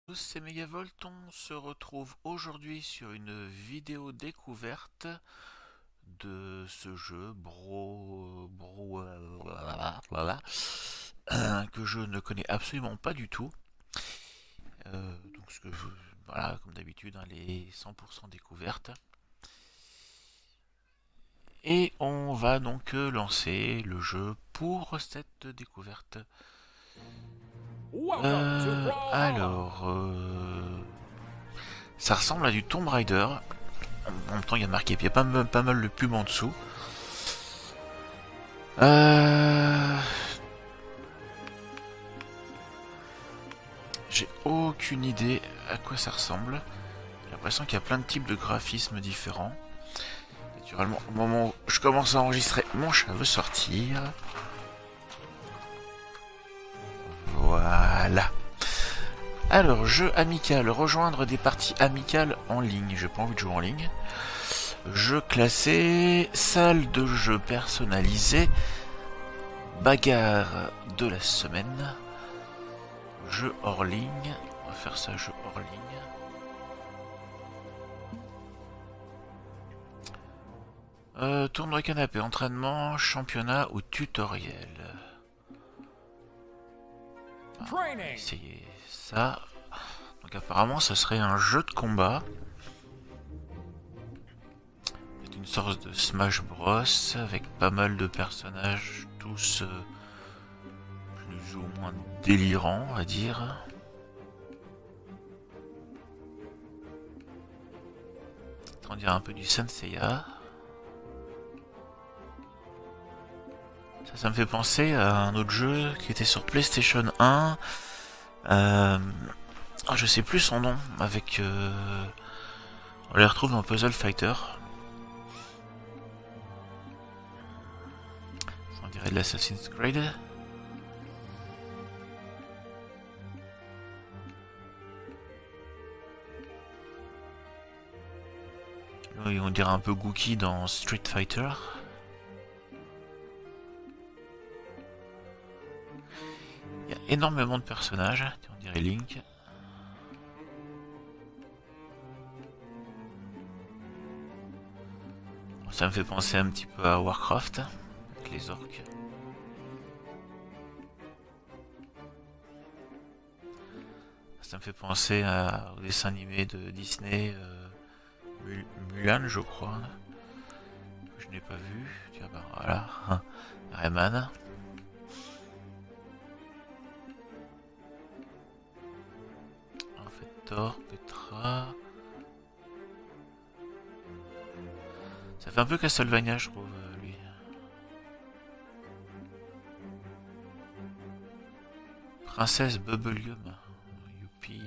C'est Megavolt, on se retrouve aujourd'hui sur une vidéo découverte de ce jeu voilà, que je ne connais absolument pas du tout. Voilà, comme d'habitude, hein, les 100% découvertes. Et on va donc lancer le jeu pour cette découverte. Alors, ça ressemble à du Tomb Raider. En même temps, il y a marqué, puis il y a pas mal de pubs en dessous. J'ai aucune idée à quoi ça ressemble. J'ai l'impression qu'il y a plein de types de graphismes différents. Naturellement, au moment où je commence à enregistrer, mon chat veut sortir. Voilà. Alors, jeu amical, rejoindre des parties amicales en ligne. J'ai pas envie de jouer en ligne. Jeu classé, salle de jeu personnalisée, bagarre de la semaine, jeu hors ligne. On va faire ça, jeu hors ligne. Tournoi canapé, entraînement, championnat ou tutoriel. On va essayer ça. Donc apparemment ça serait un jeu de combat. C'est une sorte de Smash Bros avec pas mal de personnages, tous plus ou moins délirants, on va dire. On dirait un peu du Senseiya. Ça me fait penser à un autre jeu qui était sur PlayStation 1. Je sais plus son nom. Avec, on les retrouve dans Puzzle Fighter. On dirait de l'Assassin's Creed. Oui, on dirait un peu Gookie dans Street Fighter. Il y a énormément de personnages. On dirait Link. Ça me fait penser un petit peu à Warcraft, avec les orques. Ça me fait penser au dessin animé de Disney, Mulan, je crois, que je n'ai pas vu. Tiens, bah voilà, Rayman. En fait, Thor, Petra. Ça fait un peu Castlevania, je trouve, lui. Princesse Bubblegum. Youpi.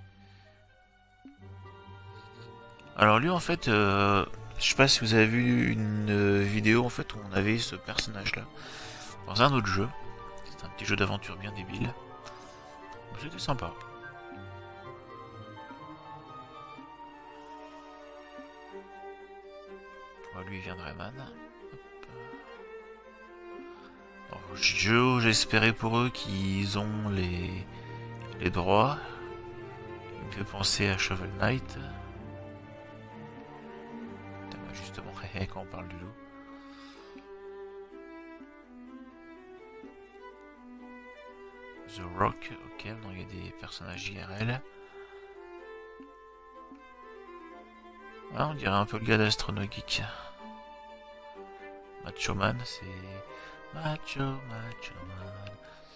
Alors lui, en fait, je sais pas si vous avez vu une vidéo en fait où on avait ce personnage-là dans un autre jeu. C'était un petit jeu d'aventure bien débile. C'était sympa. Lui il vient de Rayman. J'espérais pour eux qu'ils ont les droits. Il me fait penser à Shovel Knight. Justement, quand on parle du loup. The Rock, ok, donc il y a des personnages IRL. Ah, on dirait un peu le gars d'Astrono Geek. Macho Man, c'est... Macho Man.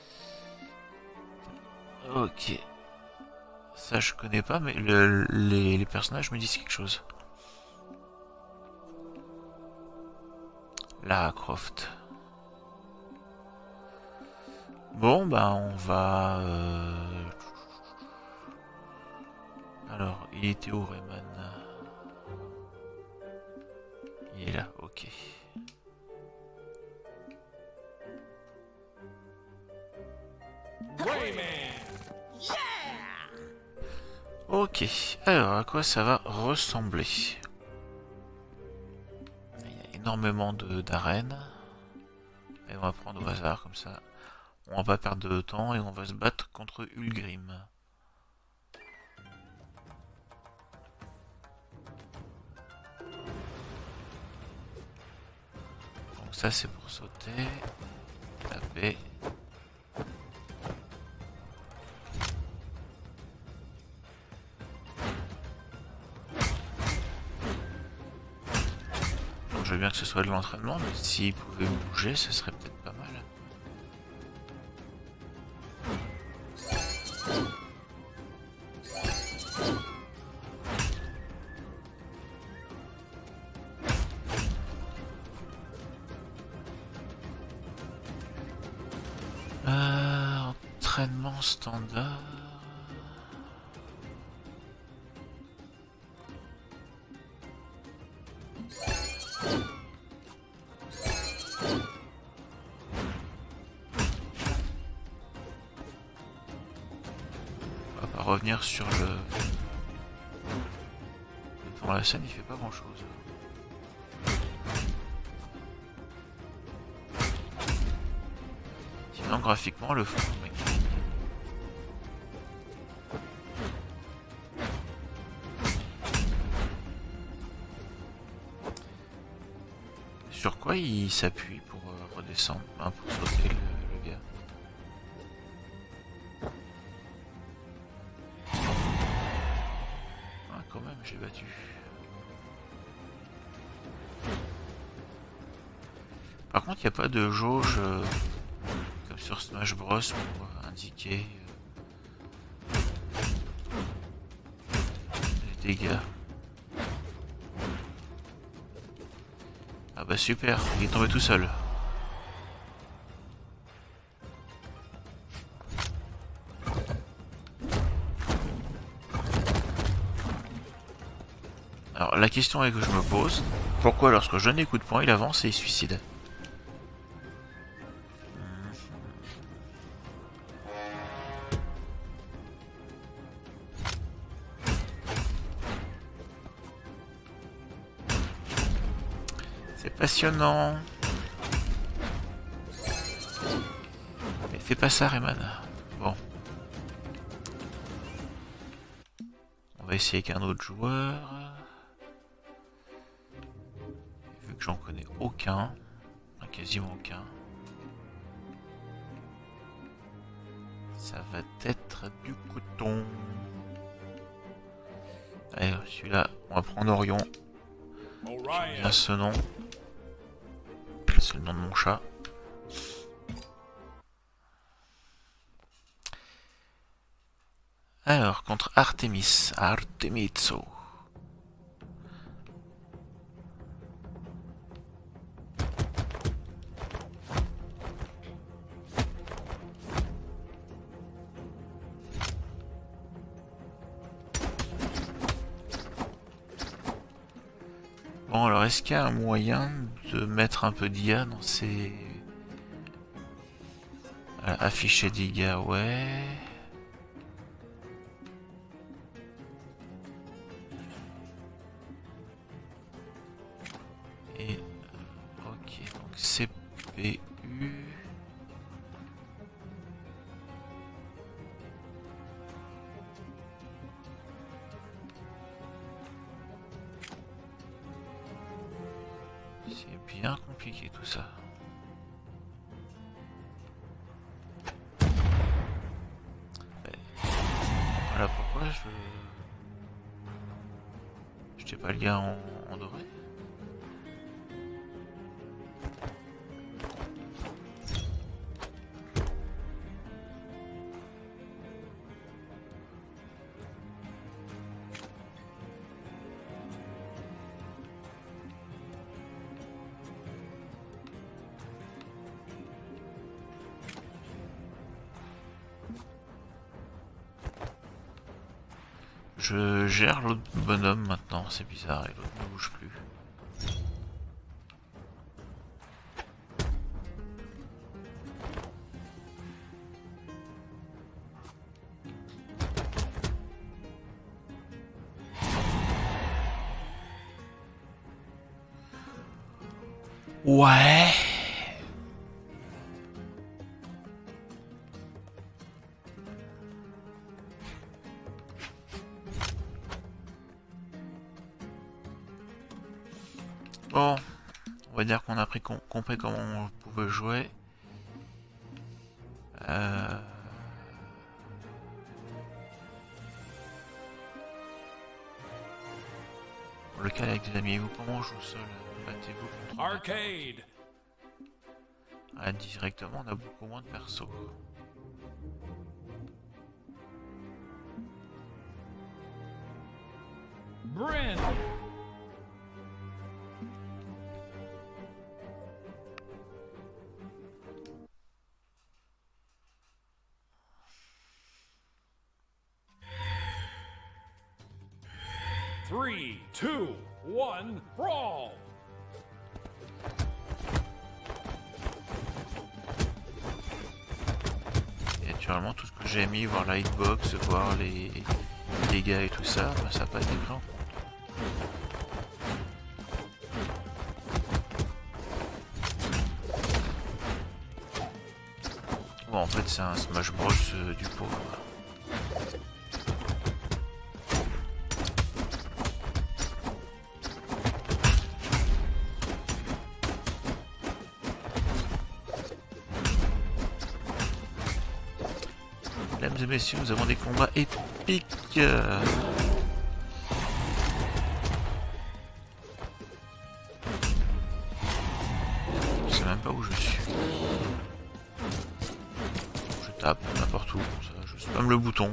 Ok. Ça je connais pas, mais les personnages me disent quelque chose. Lara Croft. Bon, bah on va... Alors, il était où Rayman? Il est là, ok. Ok, alors à quoi ça va ressembler? Il y a énormément d'arènes. Et on va prendre au hasard comme ça. On va pas perdre de temps et on va se battre contre Ulgrim. ça c'est pour sauter. Taper. Je veux bien que ce soit de l'entraînement, mais s'il pouvait bouger, ce serait peut-être pas mal. Entraînement standard. On va revenir sur le... Dans la scène, il fait pas grand chose. Sinon, graphiquement, le fond est magnifique. Sur quoi il s'appuie pour redescendre, hein, pour sauter le gars? Ah, quand même, j'ai battu. Par contre, il n'y a pas de jauge comme sur Smash Bros pour indiquer les dégâts. Ah bah super, il est tombé tout seul. Alors la question est que je me pose, pourquoi lorsque je donne des coups de poing, il avance et il se suicide? C'est passionnant. Mais fais pas ça, Rayman. Bon. On va essayer avec un autre joueur. Vu que j'en connais aucun. Enfin, quasiment aucun. Ça va être du coton. Allez, celui-là, on va prendre Orion. J'aime bien ce nom. C'est le nom de mon chat. Alors, contre Artemis. Artemizo. Bon, alors est-ce qu'il y a un moyen de mettre un peu d'IA dans ces... afficher d'IA, ouais... Et... ok, donc CPU... C'est bien compliqué tout ça. Voilà pourquoi je t'ai pas le gars en doré. Je gère l'autre bonhomme maintenant, c'est bizarre, et l'autre ne bouge plus. Ouais. Bon, On va dire qu'on a compris comment on pouvait jouer. Le cas avec des amis, vous comment on joue seul? Battez-vous contre Arcade. Ah, directement, on a beaucoup moins de persos. Bryn. Three, two, one, brawl. Et naturellement, tout ce que j'ai mis, voir la hitbox, voir les dégâts et tout ça, bah, ça n'a pas été pris en compte. Bon, en fait, c'est un Smash Bros du pauvre. Mesdames et messieurs, nous avons des combats épiques. Je sais même pas où je suis. Je tape n'importe où, ça, je spamme le bouton.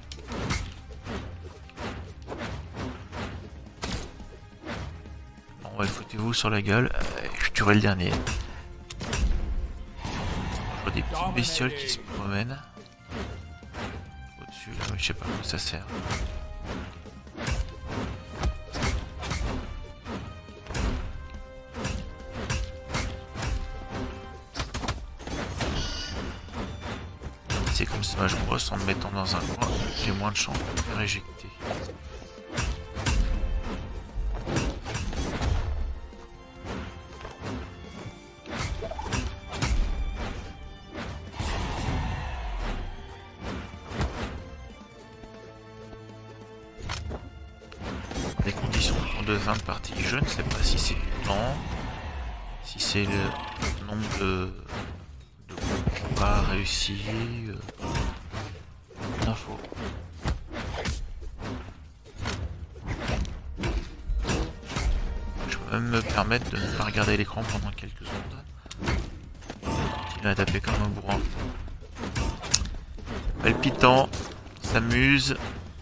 Bon, ouais, foutez-vous sur la gueule, je tuerai le dernier. Je vois des petites bestioles qui se promènent. Là, mais je sais pas à quoi ça sert. C'est comme Smash Bros en me mettant dans un coin, j'ai moins de chance de me faire éjecter. Les conditions de fin de partie, je ne sais pas si c'est le temps, si c'est le nombre de combats réussis, info. Je peux même me permettre de ne pas regarder l'écran pendant quelques secondes. Continuer à taper comme un bourrin. Palpitant, s'amuse.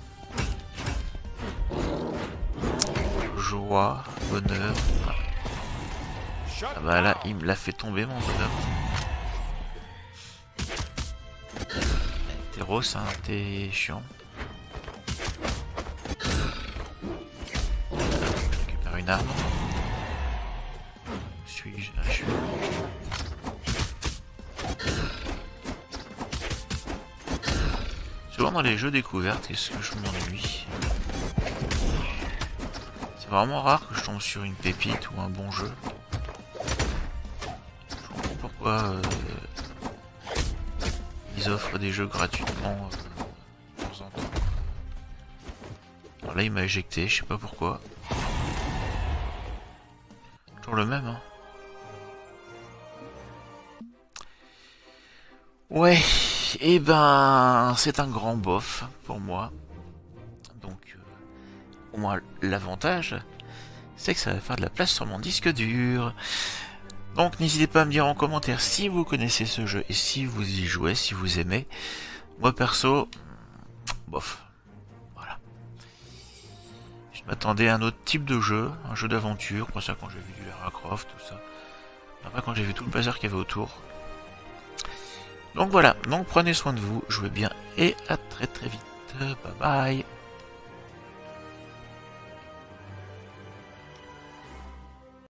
Joie, bonheur. Ah bah là, il me l'a fait tomber mon bonheur. T'es rose, hein, t'es chiant. Je récupère une arme. Où suis-je? Là, je suis. Souvent dans les jeux découvertes, qu'est-ce que je m'ennuie? C'est vraiment rare que je tombe sur une pépite ou un bon jeu. Je comprends pourquoi ils offrent des jeux gratuitement de temps en temps. Alors là il m'a éjecté, je sais pas pourquoi. Toujours le même, hein. Ouais, et ben c'est un grand bof pour moi. Donc au moins l'avantage, c'est que ça va faire de la place sur mon disque dur. Donc n'hésitez pas à me dire en commentaire si vous connaissez ce jeu et si vous y jouez, si vous aimez. Moi perso, bof. Voilà. Je m'attendais à un autre type de jeu, un jeu d'aventure, pour ça quand j'ai vu du Lara Croft, tout ça. Après quand j'ai vu tout le bazar qu'il y avait autour. Donc voilà, donc prenez soin de vous, jouez bien et à très très vite. Bye bye.